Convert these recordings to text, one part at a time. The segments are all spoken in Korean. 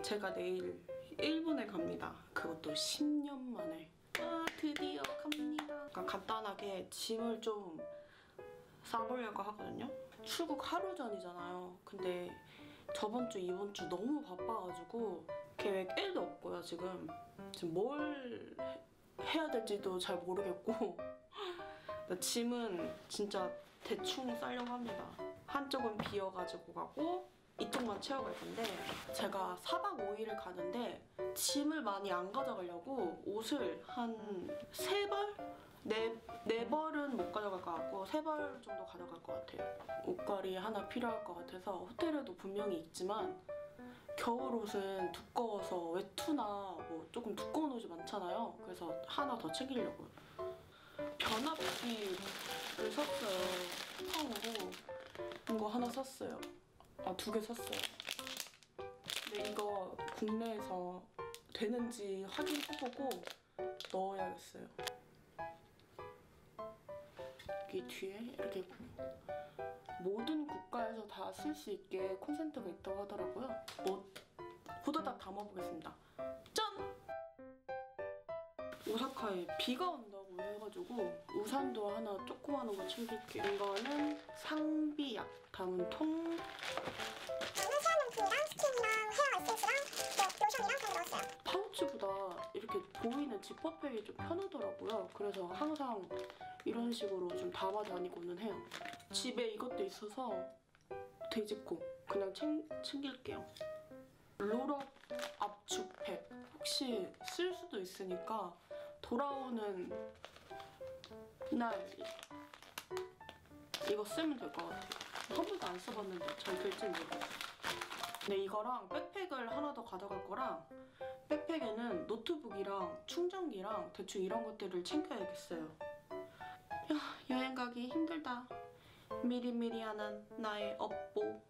제가 내일 일본에 갑니다. 그것도 10년 만에. 아, 드디어 갑니다. 그러니까 간단하게 짐을 좀 싸보려고 하거든요. 출국 하루 전이잖아요. 근데 저번 주, 이번 주 너무 바빠가지고 계획 1도 없고요. 지금 뭘 해야 될지도 잘 모르겠고 짐은 진짜 대충 싸려고 합니다. 한쪽은 비워가지고 가고 이쪽만 채워갈 건데, 제가 4박 5일을 가는데 짐을 많이 안 가져가려고 옷을 한 3벌? 4벌은 못 가져갈 것 같고 3벌 정도 가져갈 것 같아요. 옷걸이 하나 필요할 것 같아서 호텔에도 분명히 있지만 겨울 옷은 두꺼워서 외투나 뭐 조금 두꺼운 옷이 많잖아요. 그래서 하나 더 챙기려고요. 변압기를 샀어요. 팡으로 이거 하나 샀어요. 아, 2개 샀어요. 근데 이거 국내에서 되는지 확인해보고 넣어야겠어요. 여기 뒤에 이렇게 모든 국가에서 다 쓸 수 있게 콘센트가 있다고 하더라고요. 호다닥 담아보겠습니다. 짠! 오사카에 비가 온다고 해가지고 우산도 하나 조그마한 거 챙길게요. 이거는 상비약 담은 통. 저는 세안용품이랑 스킨이랑 헤어 에센스랑 로션이랑 그런 거 넣었어요. 파우치보다 이렇게 보이는 지퍼백이 좀 편하더라고요. 그래서 항상 이런 식으로 좀 담아 다니고는 해요. 집에 이것도 있어서 돼지코 그냥 챙길게요. 롤업 압축팩, 혹시 쓸 수도 있으니까 돌아오는 날 이거 쓰면 될 것 같아요. 한 번도 안 써봤는데 잘 될지는 모르겠어요. 근데 이거랑 백팩을 하나 더 가져갈 거랑, 백팩에는 노트북이랑 충전기랑 대충 이런 것들을 챙겨야겠어요. 야, 여행 가기 힘들다. 미리미리하는 나의 업보.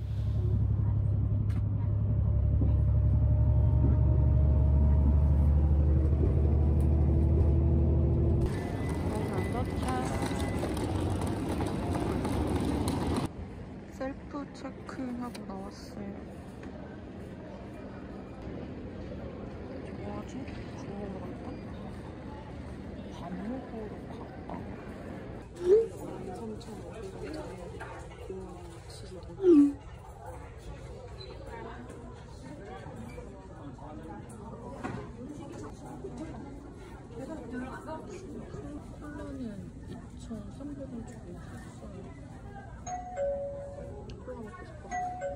셀프 체크인하고 나왔어요. 뭐하지? 밥 먹으러 갈까? 밥 먹으러 갈까? 3,500원짜리 공원 치즈볼. 콜라는 2,300원 주고 샀어요. 콜라 먹고 싶어.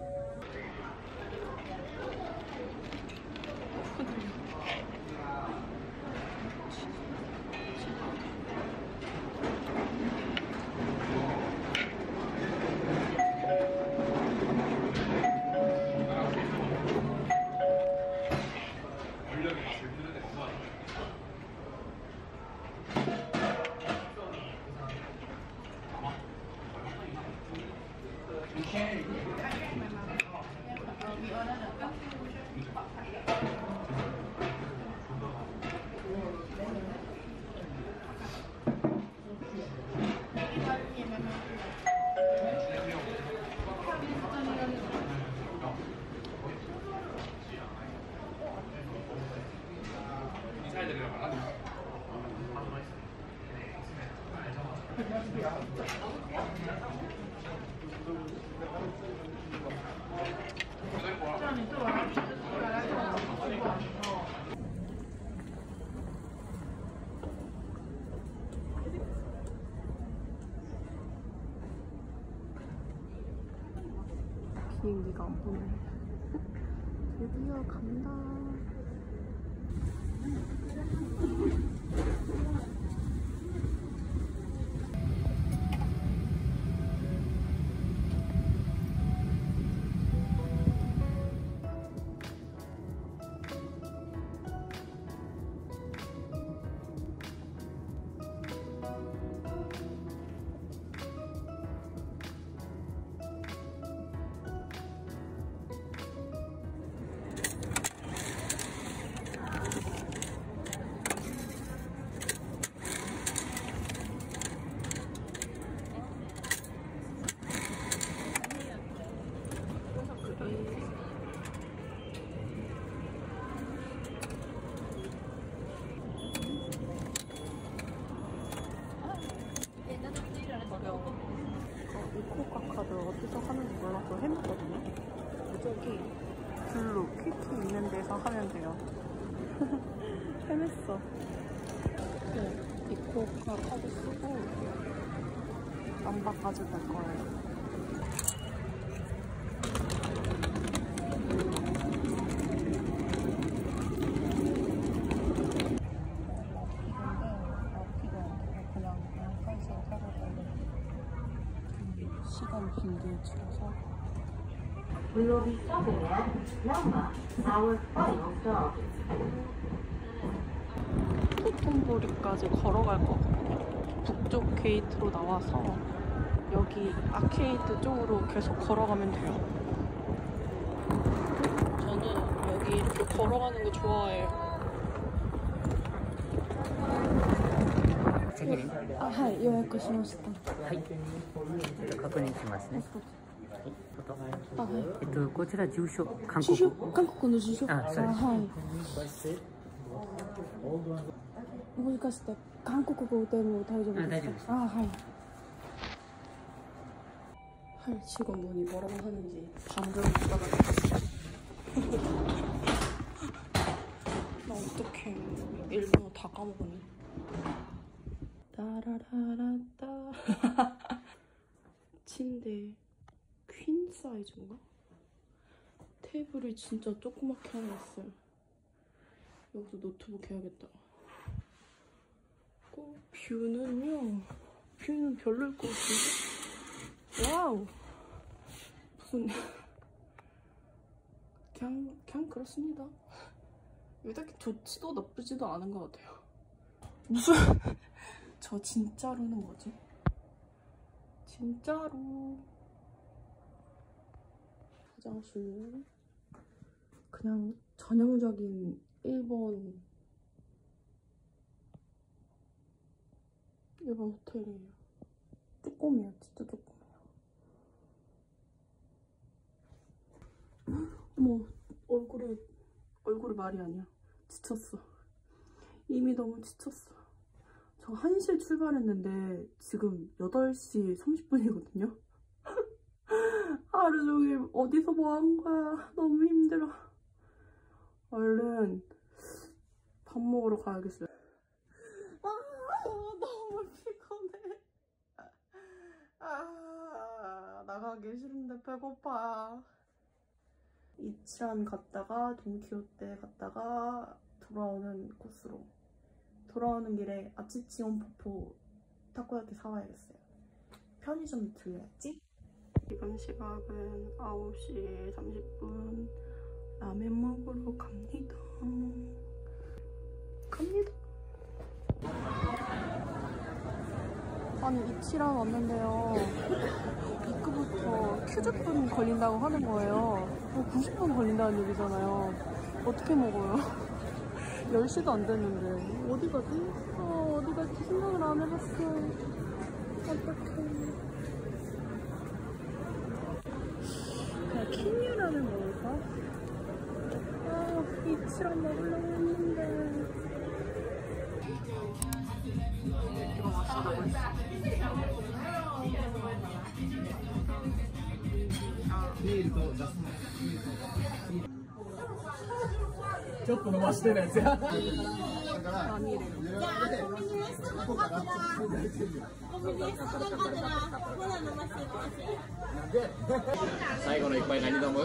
비행기가 안 보네. 드디어 간다. 어디서 하는지 몰라서 해봤거든요. 저기 블루 퀴키 있는 데서 하면 돼요. 헤맸어. 네, 이코카 카드 쓰고 안 바꿔도 될 거예요. 시간 빈도에 줄여서 We will be stopping at Lama, our final stop. 토톤보리까지 걸어갈 거거든요. 북쪽 게이트로 나와서 여기 아케이드 쪽으로 계속 걸어가면 돼요. 저는 여기 이렇게 걸어가는 거 좋아해요. 次にあ、はい、予約しました。 はい確認しますねあ、はい。 こちら住所韓住国所、韓国の住所。 あそうですはい。もしかして韓国語でも大丈夫ですか？ あ大丈夫ですあ、はい. 할 직원분이 뭐라고 하는지 방금 알아봤어요. 나 어떡해. 일본어 다 까먹었네. 따라라라따. 침대 퀸 사이즈인가? 테이블이 진짜 조그맣게 하나 있어요. 여기서 노트북 해야겠다. 뷰는요? 뷰는 별로일 것 같은데? 와우! 무슨 그냥 그렇습니다. 이게 딱히 좋지도 나쁘지도 않은 것 같아요. 무슨 저 진짜로는 뭐지? 진짜로 화장실 그냥 전형적인 일본 호텔이에요. 조그매요. 진짜 조그매요. 어머, 얼굴이 말이 아니야. 지쳤어. 이미 너무 지쳤어. 저 1시에 출발했는데 지금 8시 30분이거든요. 하루 종일 어디서 뭐 한 거야. 너무 힘들어. 얼른 밥 먹으러 가야겠어요. 너무 피곤해. 나가기 싫은데 배고파. 이치란 갔다가 돈키호테 갔다가 돌아오는 코스로. 돌아오는 길에 아치치온 포포 타코야키 사와야겠어요. 편의점 들려야지. 지금 시각은 9시 30분. 라면 먹으러 갑니다. 아니 이치란 왔는데요. 입구부터 큐즈분 걸린다고 하는 거예요. 90분 걸린다는 얘기잖아요. 어떻게 먹어요? 10시도 안 됐는데 어디 가지? 어디 갈지 생각을 안 해봤어. 어떡해. 그냥 킨유라면 먹을까? 이치란 먹으려고 했는데 이거 맛있다고 했어. ちょっと飲ましてるやつや。最後の一杯何飲む？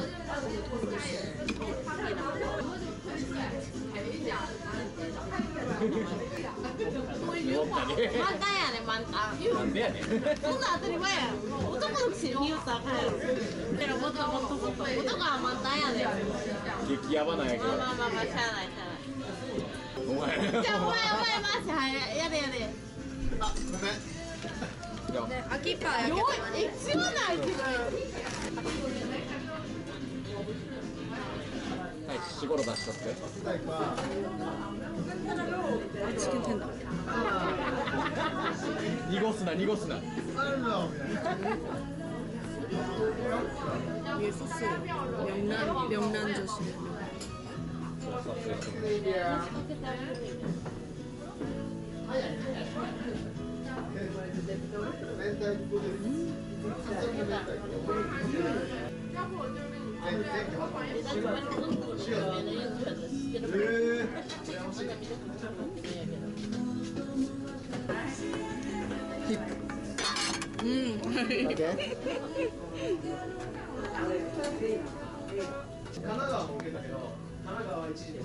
満タンやねん、満タン。 なんでやねん。 そんなん当たり前やん。男のくせに言うたらあかんやろ。けどもっと男は満タンやねん。 激ヤバなんやけど。 まあまあまあまあ、しゃあないしゃあない。 お前。 じゃあお前回し、はい、やれやれ。 あ、ごめん。 ね、秋パーやけど。一番ないけど。 はい、4、5出しとって。 チキンテンダー濁すな、濁すな。 위에 소스 명란 조심. 神奈川も受けたけど、神奈川は一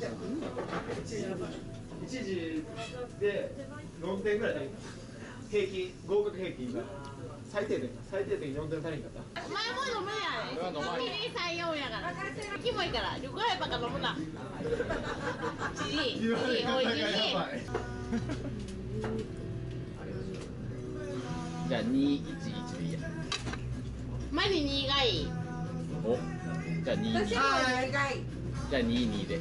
時で4点ぐらい足りんかった。平均、合格平均が最低点4点足りんかった。 お前も飲むやん。1、2、3、4やから。キモいから。旅行やばか飲むな。いい、おいしい。 じゃあ211でいいや。 マジ2がいい。 お、じゃあ22。じゃあ22で。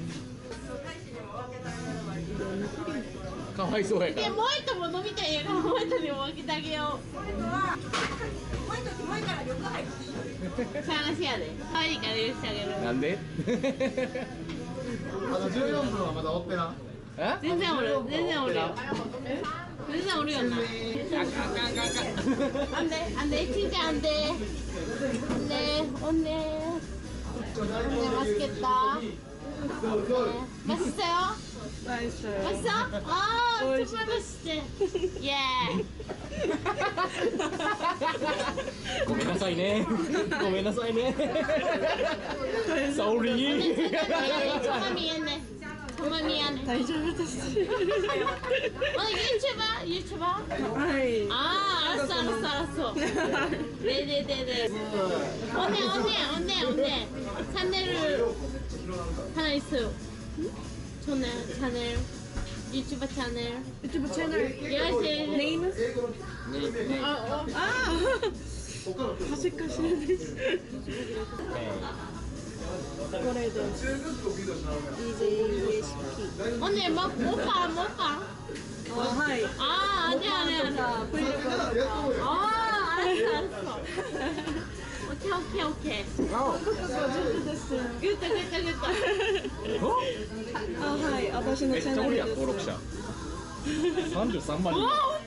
かわいそうやから。 もう一個も飲みたいやからもう一個にも分けてあげよう。話やで。可愛いから許してあげる。 なんで？ 14分はまだ追ってな。 全然おるよ。全然おるよな。안돼 진짜 안돼. 언니 맛있겠다. 맛있어요? 맛있어? 아 정말 맛있지. 예. ごめんなさいね。ごめんなさいね。Sorry. 정말 미안해. 정말 미안해. 오늘 유튜버? 아, 알았어. 네네네네. 언니. 채널 하나 있어요. 채널. 유튜브 채널. Yes. 네임? 언니 먹방. 아, 아니야. 아, 알았어. 오케이. 됐다. めっちゃおるやん、登録者。33万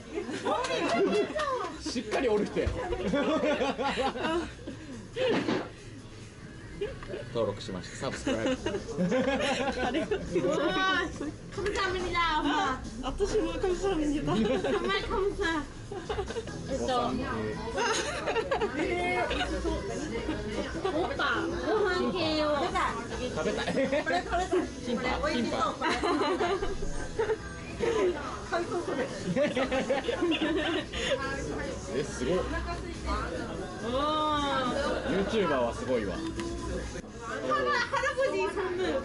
人。しっかりおる人や。登録しました。サブスクライブ。 감사합니다, 엄마. 감사합니다. 정말 감사. 오빠, 뭐 할게요? 食べたい。キンパ。え、すごい。YouTuber はすごいわ。 할아버지 선물.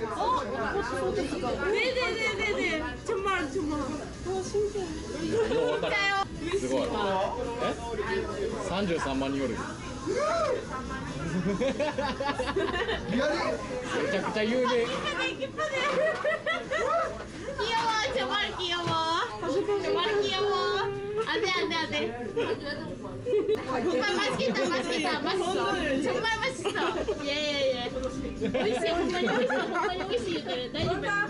네네네네. 정말. 신기해. すごい。え？33万人おる。めちゃくちゃ有名。 귀여워. 정말 귀여워. 안돼. 정말 맛있겠다. 정말 맛있어. 예. 오이시. 정말 오이시. 다이丈夫.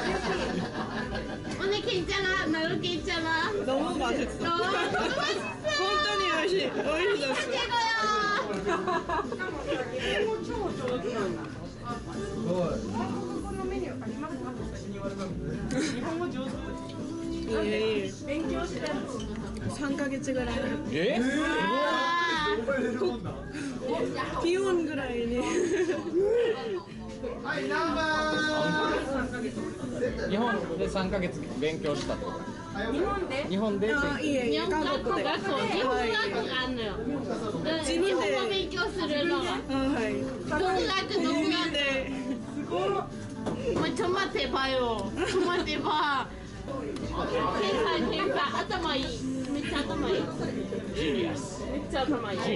오늘 괜찮아? 나도 괜찮아? 너무 맛있어. 너무 맛있어. 本当に美味しい。美味しいです。 3ヶ月ぐらい。 え？ ピオンぐらいに。 日本で3ヶ月勉強したってこと？日本で？ あ、いえ、韓国で。 日本学校があんのよ。日本語勉強するのが。 はい。 独学で。もうちょ待ってばよ。天才。頭いい。めっちゃ頭いい。 ジーニアス。 めっちゃ頭いい。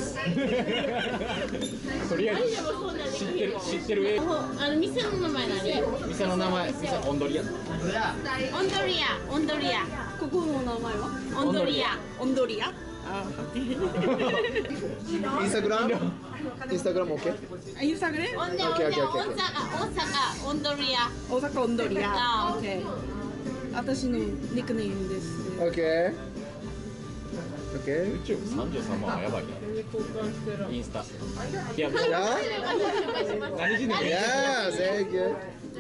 とりあえず知ってる映画。 店の名前何？ 店の名前、オンドリア。 オンドリア。 ここの名前は？ オンドリア。 あ、 インスタグラム OK？ インスタグラム？ 大阪オンドリア。 大阪オンドリア。 あ、 OK。私のニックネームです。 OK。 Okay. YouTube 33万はやばいな。インスタ。いや、もう Yeah. 何時に Yeah. Thank you.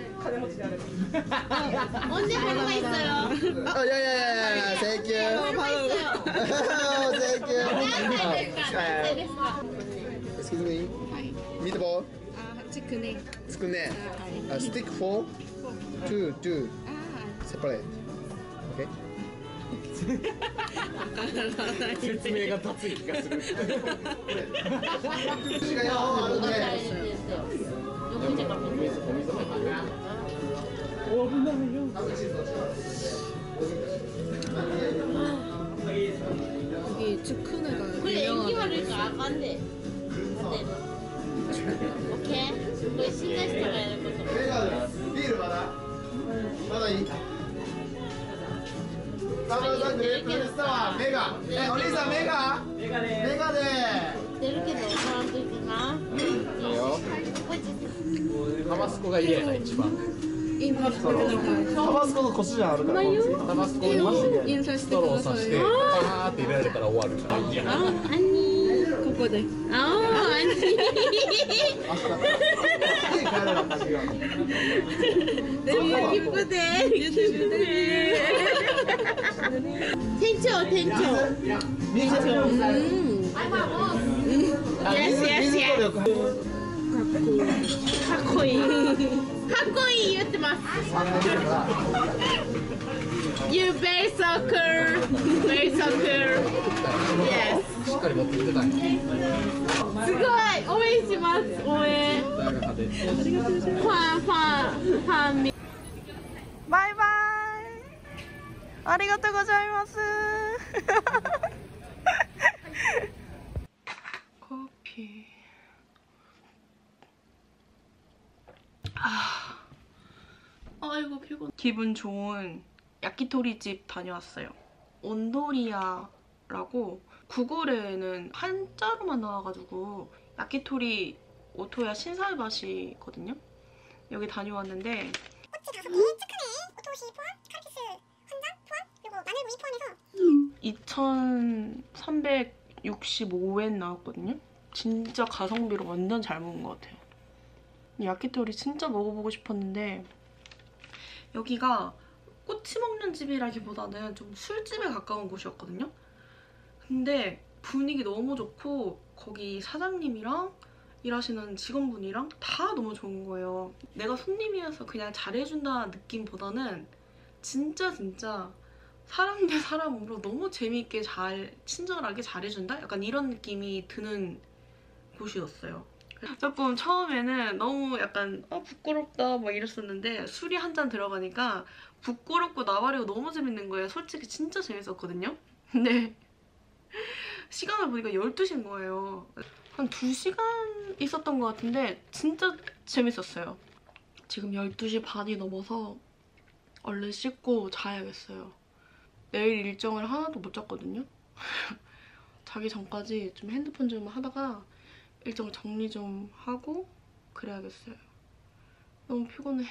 언니 하루가 있어요. Oh yeah, yeah, yeah, yeah. Thank you. Oh, thank you. Excuse me. Meatball. つくね。 Tsukune. A stick for two. Separate. Okay. 説明が立つ気がする。 여기 츠크네가 그래 인기 많으니까 안 돼. 오케이. 그 신나人がやること. ビールまだ？まだいい？サンドさんグレープレスタワーメガ。お兄さんメガ？メガで。 出るけど分からんといてな。 いいよ。タバスコが嫌やな一番。 タバスコのコシじゃあるから。 タバスコにストローを刺してパーって入れられたら終わるからいいやな。 ここで。 아니. 너무 기쁘대. 텐초. Yes. 하코이 言ってます. You very so cool. Yes. しっかり持ってきてたんや。 すごい応援します。応援。ファン。 バイバイ。ありがとうございます。커피. 아이고 피곤. 기분 좋은 야키토리 집 다녀왔어요. 온도리아라고 구글에는 한자로만 나와가지고 야키토리 오토야 신사의 맛이거든요. 여기 다녀왔는데 꼬치 5개, 츠크네, 오토시 포함, 카르피스 한장 포함, 그리고 마늘무이 포함해서 2,365엔 나왔거든요. 진짜 가성비로 완전 잘 먹은 것 같아요. 야키토리 진짜 먹어보고 싶었는데 여기가 꼬치 먹는 집이라기보다는 좀 술집에 가까운 곳이었거든요. 근데 분위기 너무 좋고 거기 사장님이랑 일하시는 직원분이랑 다 너무 좋은 거예요. 내가 손님이어서 그냥 잘해준다는 느낌보다는 진짜 사람 대 사람으로 너무 재미있게 친절하게 잘해준다? 약간 이런 느낌이 드는 곳이었어요. 조금 처음에는 너무 약간 부끄럽다 막 이랬었는데 술이 한 잔 들어가니까 부끄럽고 나발이고 너무 재밌는 거예요. 솔직히 진짜 재밌었거든요. 근데 시간을 보니까 12시인 거예요. 한 2시간 있었던 것 같은데 진짜 재밌었어요. 지금 12시 반이 넘어서 얼른 씻고 자야겠어요. 내일 일정을 하나도 못 짰거든요. 자기 전까지 좀 핸드폰 좀 하다가 일정 정리 좀 하고 그래야겠어요. 너무 피곤해.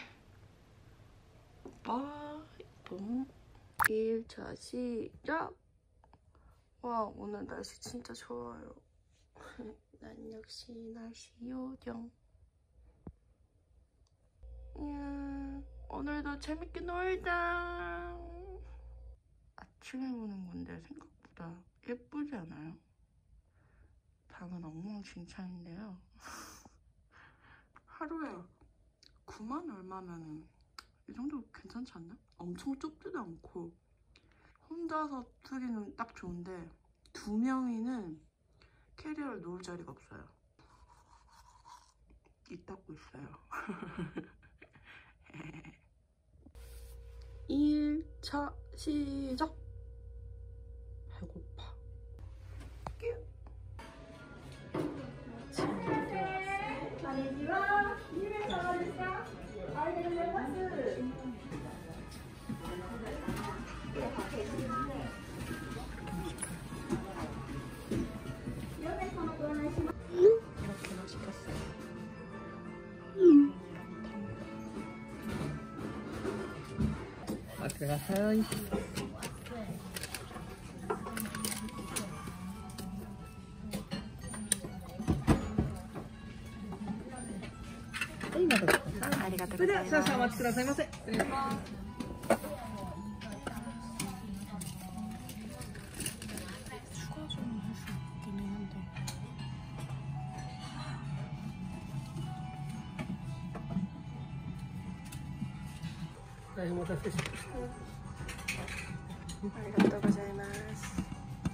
바이봄 1차 시작! 와 오늘 날씨 진짜 좋아요. 난 역시 날씨 요정. 오늘도 재밌게 놀자. 아침에 보는 건데 생각보다 예쁘지 않아요? 방은 엉망진창인데요. 하루에 9만 얼마면 이 정도 괜찮지 않나? 엄청 좁지도 않고 혼자서 쓰기는 딱 좋은데 2명이는 캐리어를 놓을 자리가 없어요. 입 닫고 있어요. 1차 시작! 배고파. 이렇게나 시켰어요. 들어가서 아리가또 それでは少々お待ちくださいませ。失礼します。 추가 좀 할 수 있기는 한데. 아리가또 고자이마스.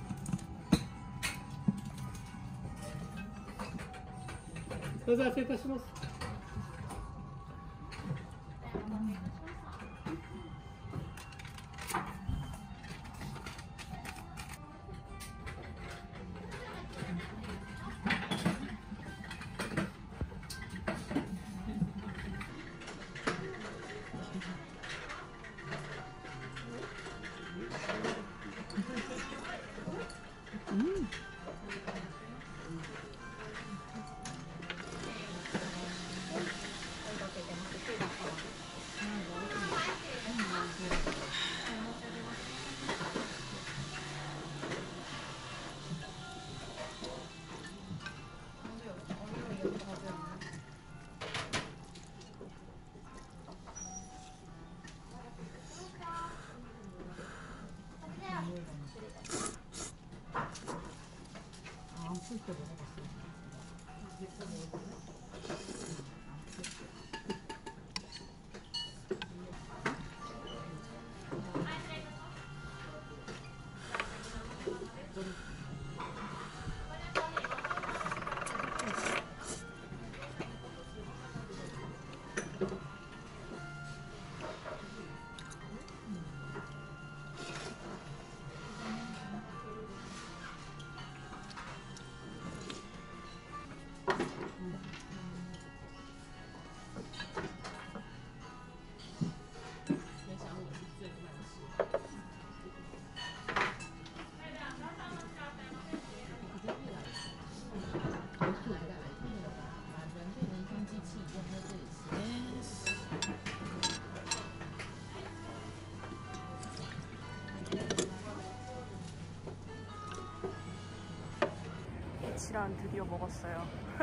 지란 드디어 먹었어요.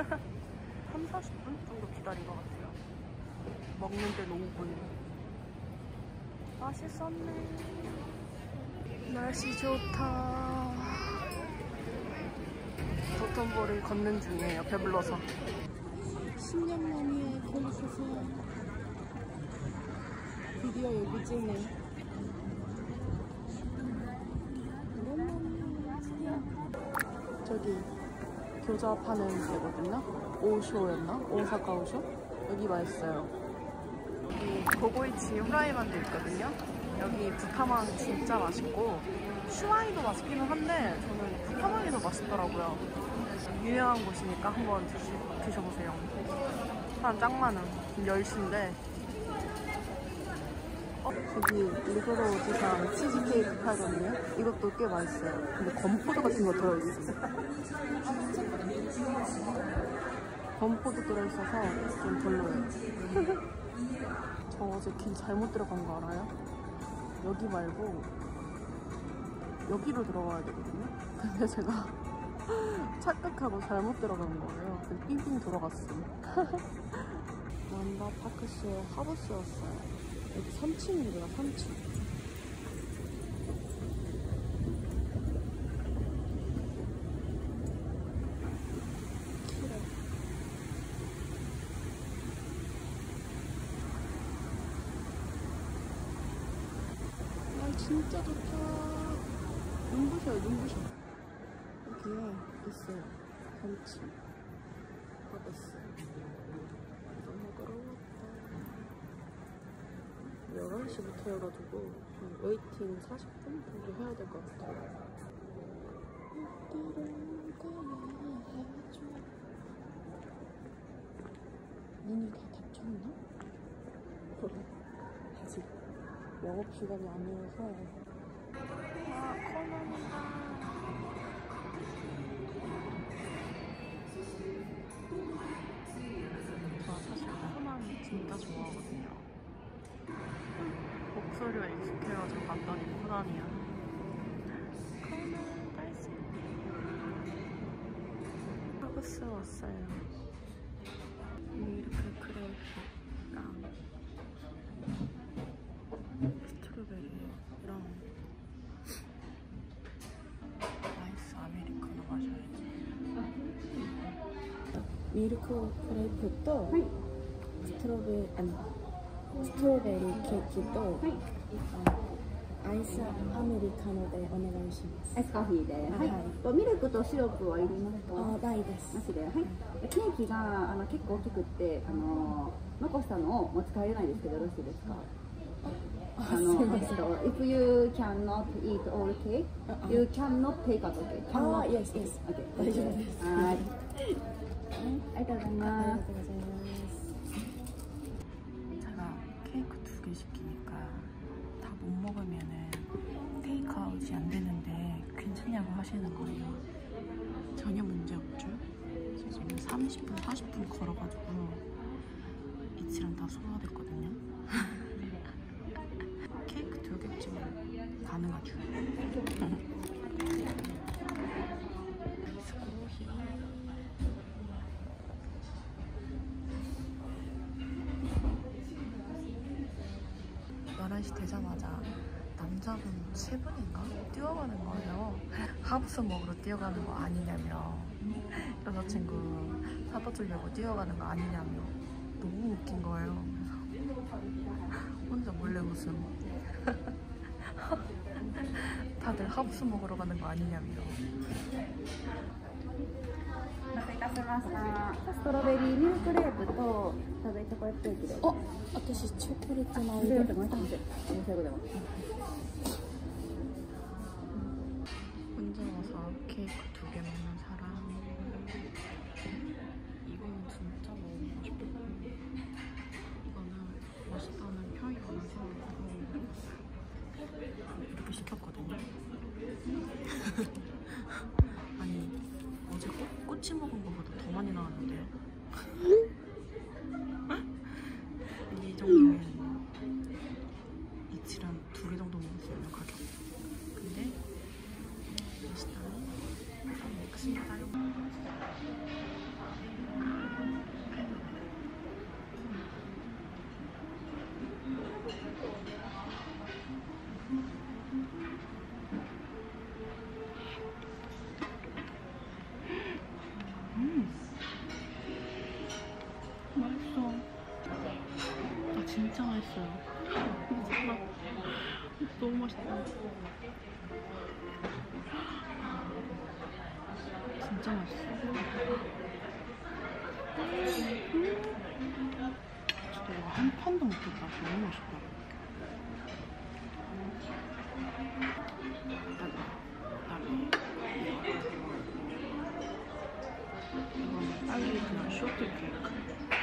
30-40분 정도 기다린 것 같아요. 먹는 데는 5분. 맛있었네. 날씨 좋다. 도톤보를 걷는 중이에요. 배불러서. 10년 만에 걸으셔서 드디어 여기 찍네. 저기 교자 파는 데거든요. 오쇼였나? 오사카 오쇼? 여기 맛있어요. 여기 고고이치 후라이만도 있거든요. 여기 부타망 진짜 맛있고 슈와이도 맛있기는 한데 저는 부타망이 더 맛있더라고요. 유명한 곳이니까 한번 드셔보세요. 사람 짱 많음. 10시인데 여기 리그로 지상 치즈케이크 팔거든요. 이것도 꽤 맛있어요. 근데 건포도 같은 거 들어있어요. 건포도 들어있어서 좀 별로예요. 저 어제 길 잘못 들어간 거 알아요? 여기 말고 여기로 들어가야 되거든요. 근데 제가 착각하고 잘못 들어간 거예요. 그래서 삥삥 돌아갔어요. 완다 파크스의 하부스였어요. 여기 3층인데요, 3층. 날 진짜 좋다. 눈부셔요, 눈부셔. 여기에 있어요, 3층. 하부스. 너무 걸어왔다. 11시부터 해가지고 웨이팅 40분 정도 해야 될 것 같아요. 문이 다 닫혔나? 아직 영업시간이 아니어서. 아, 코너입니다. 저 사실 코너는 진짜 좋아하거든요. 목소리가 익숙해가지고 갔더니 코난이야. 코난 딸수 하부스 왔어요. 미래 밀크 크레이프랑 스트로베리랑 아이스 아메리카노 마셔야지. 밀크 크레이프도 스트로베리 케이크도アイスアメリカノでお願いします。 アイスコーヒーで、はい。ミルクとシロップはいりますか？ ないです。 なしで、はい。ケーキが結構大きくって残したのを持ち帰れないですけどよろしいですか？If you cannot eat all cake, you cannot take out the cake. Yes, yes. Okay. 大丈夫です。 はい。ありがとうございます。 제가 케이크 2개 시키니까 다 못 먹으면은 테이크아웃이 안 되는데 괜찮냐고 하시는 거예요. 전혀 문제 없죠? 지금 30분, 40분 걸어가지고 이치랑 다 소화됐거든요. 케이크 2개쯤은 가능하죠. 스코히 11시 되자마자 남자분 3분인가? 뛰어가는 거예요. 하부스 먹으러 뛰어가는 거 아니냐며, 여자친구 사다 주려고 뛰어가는 거 아니냐며 너무 웃긴 거예요. 그래서 혼자 몰래 웃음. 다들 하부스 먹으러 가는 거 아니냐며. お待たせいたしました。ストロベリーミルクレープとチョコレートケーキです。 私チョコレートの最後でも。 혼자 와서 케이크 2개 먹는 사람. 이거는 진짜 먹고 싶고, 이거는 맛있다는 평이 많아서 이렇게 시켰거든요. 아니, 어제 꼬치 먹은 거보다 더 많이 나왔는데요. 이 정도면 이치랑 2개 정도 먹을 수 있는 가격. 근데 맛있다니 일단 먹겠습니다. 맛있어. 아, 진짜 맛있어요. 미쳤나? 너무 맛있다. 진짜 맛있어. 진짜 이거 한 판도 먹겠다. 너무 맛있다. 이건 딸기 그냥 쇼트케이크.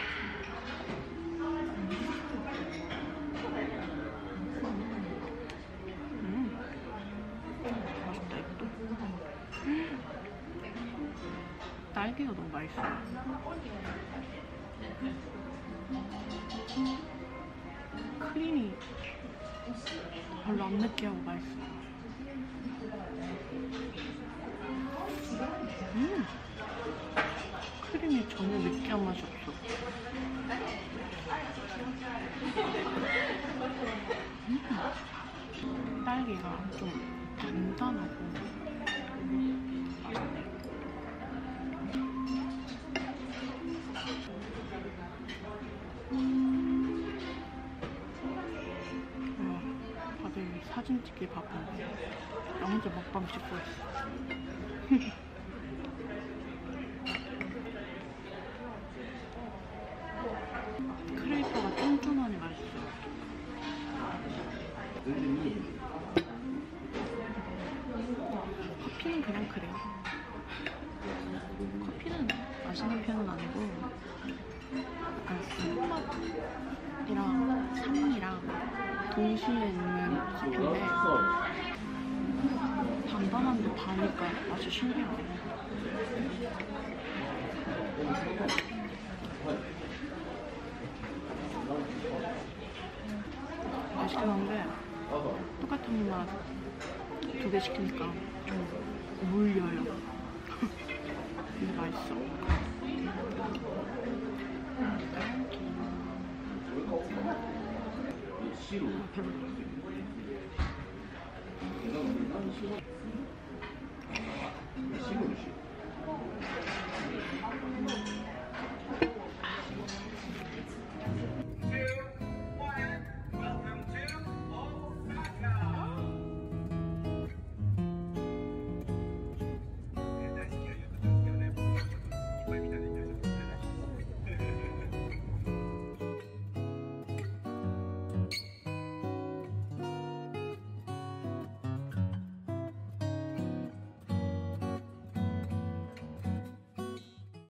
맛있다 이것도. 딸기가 너무 맛있어. 크림이 별로 안 느끼하고 맛있어. 크림이 전혀 느끼한 맛이 없어. 딸기가 좀 단단하고 맛있네. 다들 사진 찍기 바쁜데 나 혼자 먹방 찍고 있어. 크레이퍼가 쫀쫀하니 맛있어. 커피는 그냥 그래. 커피는 마시는 편은 아니고 약간 쓴맛이랑 산미랑 동시에 있는 커피인데 단단한데 다니까 맛이 신기하네. 맛있긴 한데 똑같은 맛 2개 시키니까 좀 물려요. 근데 맛있어. 시골